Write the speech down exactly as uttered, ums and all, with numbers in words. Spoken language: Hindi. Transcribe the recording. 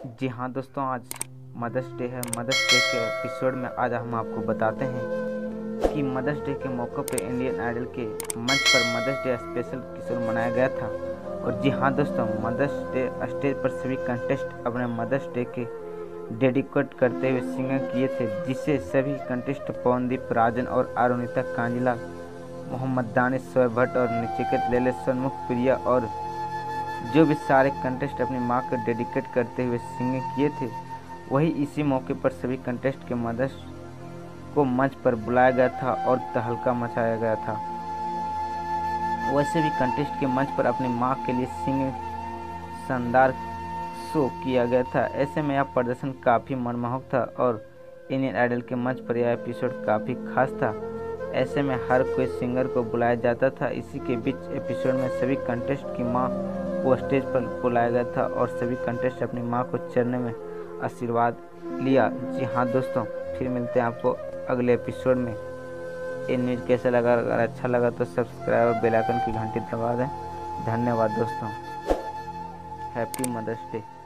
जी हाँ दोस्तों, आज मदर्स डे है। मदर्स डे के एपिसोड में आज हम आपको बताते हैं कि मदर्स डे के मौके पर इंडियन आइडल के मंच पर मदर्स डे स्पेशल एपिसोड मनाया गया था। और जी हाँ दोस्तों, मदर्स डे स्टेज पर सभी कंटेस्ट अपने मदर्स डे के डेडिकेट करते हुए सिंगिंग किए थे, जिसे सभी कंटेस्ट पवनदीप, राजन और अरुणिता कांजिला, मोहम्मद दानिश, शोएब भट्ट और नचिकेत लेले, सन्मुख प्रिया और जो भी सारे कंटेस्ट अपनी माँ को डेडिकेट करते हुए सिंगिंग किए थे, वही इसी मौके पर सभी कंटेस्ट के मदर्स को मंच पर बुलाया गया था और तहलका मचाया गया था। वैसे भी कंटेस्ट के मंच पर अपनी माँ के लिए सिंगिंग शानदार शो किया गया था। ऐसे में यह प्रदर्शन काफ़ी मनमोहक था और इंडियन आइडल के मंच पर यह एपिसोड काफ़ी खास था। ऐसे में हर कोई सिंगर को बुलाया जाता था। इसी के बीच एपिसोड में सभी कंटेस्ट की माँ को स्टेज पर बुलाया गया था और सभी कंटेस्ट अपनी माँ को चरणों में आशीर्वाद लिया। जी हाँ दोस्तों, फिर मिलते हैं आपको अगले एपिसोड में। ये न्यूज़ कैसा लगा? अगर अच्छा लगा तो सब्सक्राइब और बेल आइकन की घंटी दबा दें। धन्यवाद दोस्तों। Happy Mother's day.